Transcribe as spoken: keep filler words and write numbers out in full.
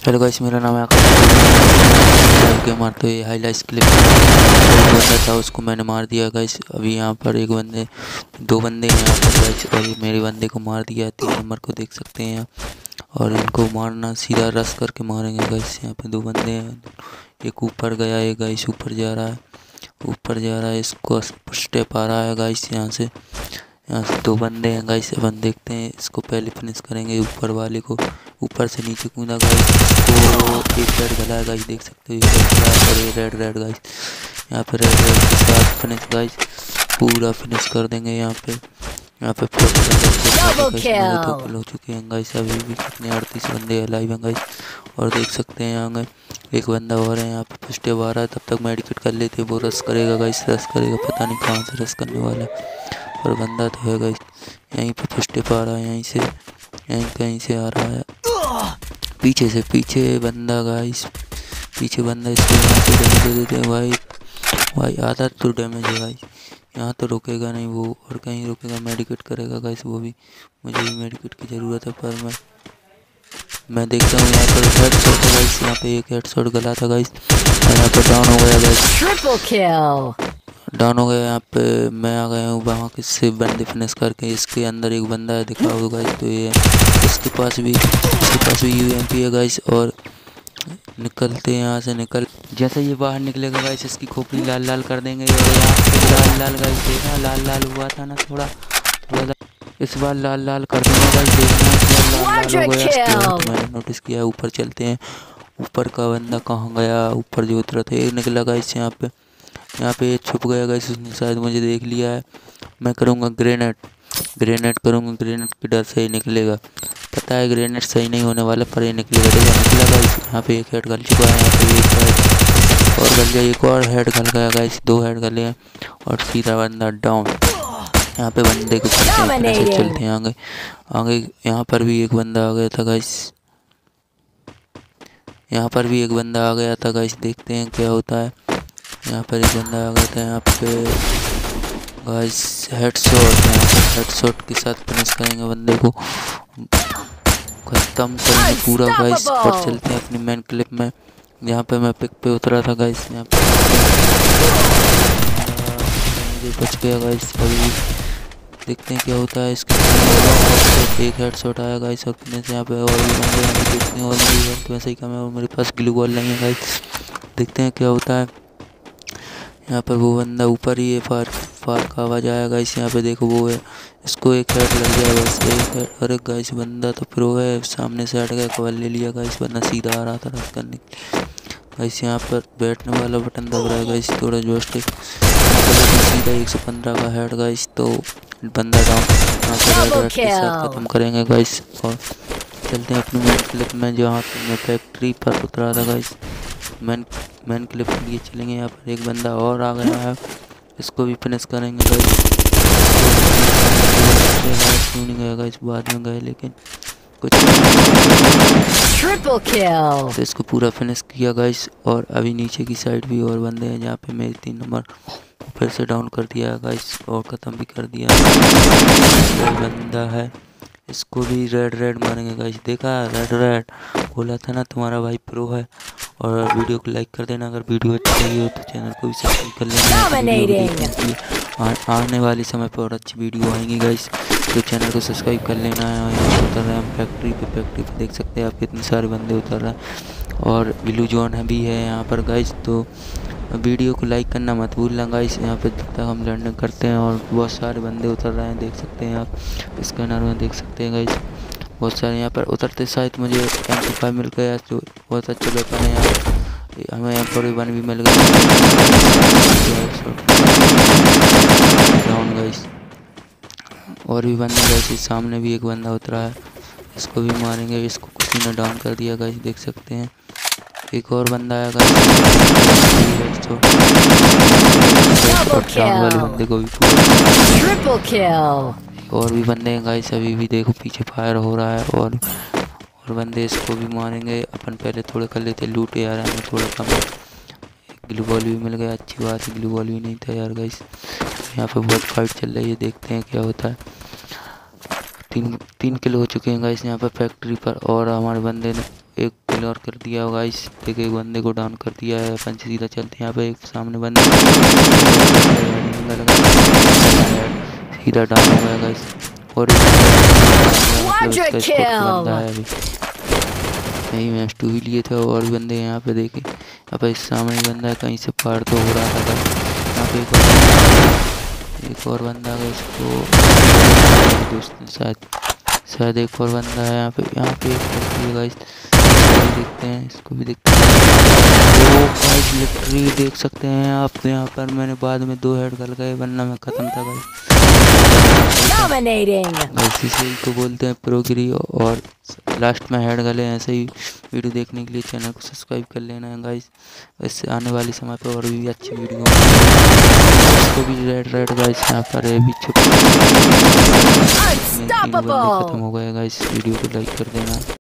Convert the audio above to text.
Hello guys, मेरा नाम है आकाश के मारते हुए हाईलाइट्स क्लिप बंदा था, उसको मैंने मार दिया गाइस। अभी यहाँ पर एक बंदे दो बंदे हैं यहाँ पर गाइस, और ये मेरे बंदे को मार दिया। तीन नंबर को देख सकते हैं यहाँ, और इनको मारना सीधा रस करके मारेंगे गाइस। यहाँ पे दो बंदे हैं, एक ऊपर गया, एक गाइस ऊपर जा रहा है, ऊपर जा रहा है, इसको स्टेप आ रहा है गाइस। यहाँ से यहाँ से दो बंदे हैं गाइस। अपन देखते हैं, इसको पहले फिनिश करेंगे ऊपर वाले को। ऊपर से नीचे कूदा गाइस, इसको एक रेड गला है गाइस, देख सकते हो। ये रेड रेड गाइस, यहाँ पे रेड रेड के साथ फिनिश गाइस, पूरा फिनिश कर देंगे यहाँ पे। यहाँ पे दो किल हो चुके हैं गाइस। अभी भी कितने अड़तीस बंदे लाइव हैं गाइस, और देख सकते हैं यहाँ एक बंदा और है यहाँ पे फर्स्ट आ रहा है। तब तक मेडिकेट कर लेते, वो रस करेगा गाइस, रस करेगा, पता नहीं कहाँ से रस करने वाला है, और बंदा तो है गाइस। यहीं पे फर्स्ट आ रहा है, यहीं से यहीं कहीं से आ रहा है, पीछे से पीछे बंदा गाइस, पीछे बंदा। इसको यहाँ पे डैमेज दे देते हैं भाई, भाई आधा तो डैमेज है भाई। यहाँ तो रुकेगा नहीं वो, और कहीं रुकेगा, मेडिकेट करेगा गाइस वो भी। मुझे भी मेडिकेट की ज़रूरत है, पर मैं मैं देखता हूँ यहाँ पर हेड शॉट है गाइस। यहाँ पे एक हेड शॉट गला था गाइस, और यहाँ पे डाउन हो गया गाइस, डाउन हो गया। यहाँ पे मैं आ गया हूँ वहाँ के से बंदे फिनिश करके। इसके अंदर एक बंदा है, दिखा होगा गाइस, तो ये इसके पास भी इसके पास भी यूएमपी है गाइस। और निकलते हैं यहाँ से, निकल जैसे ये बाहर निकलेगा गाइस, इसकी खोपड़ी लाल लाल कर देंगे। और यहाँ पे लाल लाल गाइस, देखना लाल लाल हुआ था ना, थोड़ा थोड़ा इस बार लाल लाल कर देंगे गाइस, देखना लाल लाल हो गया। तो मैंने नोटिस किया। ऊपर चलते हैं, ऊपर का बंदा कहाँ गया, ऊपर जो उतरा था एक निकला गाइस। यहाँ पे यहाँ पे छुप गया गाइस, उसने शायद मुझे देख लिया है। मैं करूँगा ग्रेनेड, ग्रेनेड करूँगा, ग्रेनेड के डर से ही निकलेगा। पता है ग्रेनेड सही नहीं होने वाला, पर ये निकलेगा। देखा निकला गाइस, यहाँ पे एक हेड गल चुका है, यहाँ पे एक हेड और गल गया, एक और हेड गल गया गाइस, दो हेड गले हैं, और सीधा बंदा डाउन। यहाँ पे बंदे को चलते चलते हैं आगे आगे। यहाँ पर भी एक बंदा आ गया था गाइस, यहाँ पर भी एक बंदा आ गया था गाइस, देखते हैं क्या होता है। यहाँ पर एक बंदा आ गया था, यहाँ पे गाइस हेडशॉट, यहाँ पे हेडशॉट के साथ फिनिश करेंगे, बंदे को खत्म करेंगे पूरा गाइस। और चलते हैं अपनी मेन क्लिप में, यहाँ पे मैं पिक पे उतरा था गाइस। यहाँ पे मुझे बच गया गाइस। अभी देखते हैं क्या होता है। इसके एक हेडशॉट आया गाइस, और फिनिश यहाँ पे। और भी बंदे हैं, देखते हैं, और मेरी हेल्थ वैसे ही कम है, और मेरे पास ग्लू बॉल नहीं है गाइस, देखते हैं क्या होता है। यहाँ पर वो बंदा ऊपर ही है, फार फार का आवाज़ आया गाइस। यहाँ पे देखो वो है, इसको एक हेड लग गया बस, एक हेड। अरे गाइस बंदा तो प्रो है, सामने से हट गया, कवर ले लिया गाइस, वरना सीधा आ रहा था रस करने के लिए गाइस। यहाँ पर बैठने वाला बटन दब रहा है गाइस, थोड़ा जोस्टिक सीधा एक सौ पंद्रह का हेड गाइस, तो बंदा डाउन। यहाँ पर हेड के साथ खत्म करेंगे गाइस, और चलते हैं अपनी मेन क्लिप में, जहाँ पे मैं फैक्ट्री पर उतरा था गाइस। मैन मैन क्लिप के लिए चलेंगे। यहाँ पर एक बंदा और आ गया है, इसको भी फिनिश करेंगे गाइस। क्यों नहीं गया गाइस, बाद में गए, लेकिन कुछ ट्रिपल किल, तो इसको पूरा फिनिश किया गाइस। और अभी नीचे की साइड भी और बंदे हैं, जहाँ पे मेरे तीन नंबर फिर से डाउन कर दिया गाइस, और ख़त्म भी कर दिया। बंदा है, इसको भी रेड रेड मारेंगे गाइस, देखा रेड रेड बोला था ना, तुम्हारा भाई प्रो है। और वीडियो को लाइक कर देना, अगर वीडियो अच्छी लगी हो तो चैनल को भी सब्सक्राइब कर लेना। आने वाले समय पर और अच्छी वीडियो आएंगी गाइस, तो चैनल को सब्सक्राइब कर लेना है। और यहाँ उतर रहे हैं हम फैक्ट्री पे, फैक्ट्री पे देख सकते हैं आप कितने सारे बंदे उतर रहे हैं, और ब्लू जोन है भी है यहाँ पर गाइस। तो वीडियो को लाइक करना मत भूलना गाइस। यहाँ पे तक हम लैंडिंग करते हैं, और बहुत सारे बंदे उतर रहे हैं, देख सकते हैं आप स्कैनर में, देख सकते हैं गाइस, बहुत सारे यहाँ पर उतरते। शायद मुझे एम पी फाइव मिल गया, जो बहुत अच्छा वेपन है। यहाँ हमें एम फोर्टी वन भी मिल गया डाउन गाइस। और भी बंदे गाइस, सामने भी एक बंदा उतरा है, इसको भी मारेंगे, इसको किसी ने डाउन कर दिया गाइस, देख सकते हैं। एक और बंदा आया गाइस, वाले बंदे को भी ट्रिपल किल। और भी बंदे हैं गाइस, अभी भी देखो पीछे फायर हो रहा है, और और बंदे इसको भी मारेंगे। अपन पहले थोड़े कर लेते, लूट यार हमें थोड़ा कम है। ग्लू बॉल भी मिल गया, अच्छी बात है, ग्लू बॉल भी नहीं था यार गाइस। यहाँ पे बहुत फाइट चल रही है, देखते हैं क्या होता है। तीन तीन किलो हो चुके हैं गाइस यहाँ पर फैक्ट्री पर, और हमारे बंदे ने एक किल और कर दिया गाइस। देखिए एक बंदे को डाउन कर दिया है। अपन सीधा चलते हैं यहाँ पे एक सामने बंदा सीधा डाउन हो गया गाइस। और Quadra kill. बंदा है अभी नहीं, मैच टू ही लिए थे और भी बंदे यहाँ पे देखे। अब इस सामने बंदा है, कहीं से फाड़ तो हो रहा था यहाँ पे। एक और एक और बंदा है इसको दोस्त शायद शायद एक और बंदा है यहाँ पे। यहाँ पे एक लड़की है गाइस, देखते हैं इसको भी देखते हैं। वो गाइस लिटरली देख सकते हैं आप यहाँ पर मैंने बाद में दो हेड कर गए वरना मैं खत्म था गाइस। ऐसे ही तो बोलते हैं प्रोगिरी। और लास्ट में हेड गले। ऐसे ही वीडियो देखने के लिए चैनल को सब्सक्राइब कर लेना है गाइस। इससे आने वाले समय पर और भी अच्छी वीडियो इसको भी रेड रेड गाइस यहाँ पर है भी छुप खत्म हो गया गाइस। वीडियो को लाइक कर देना।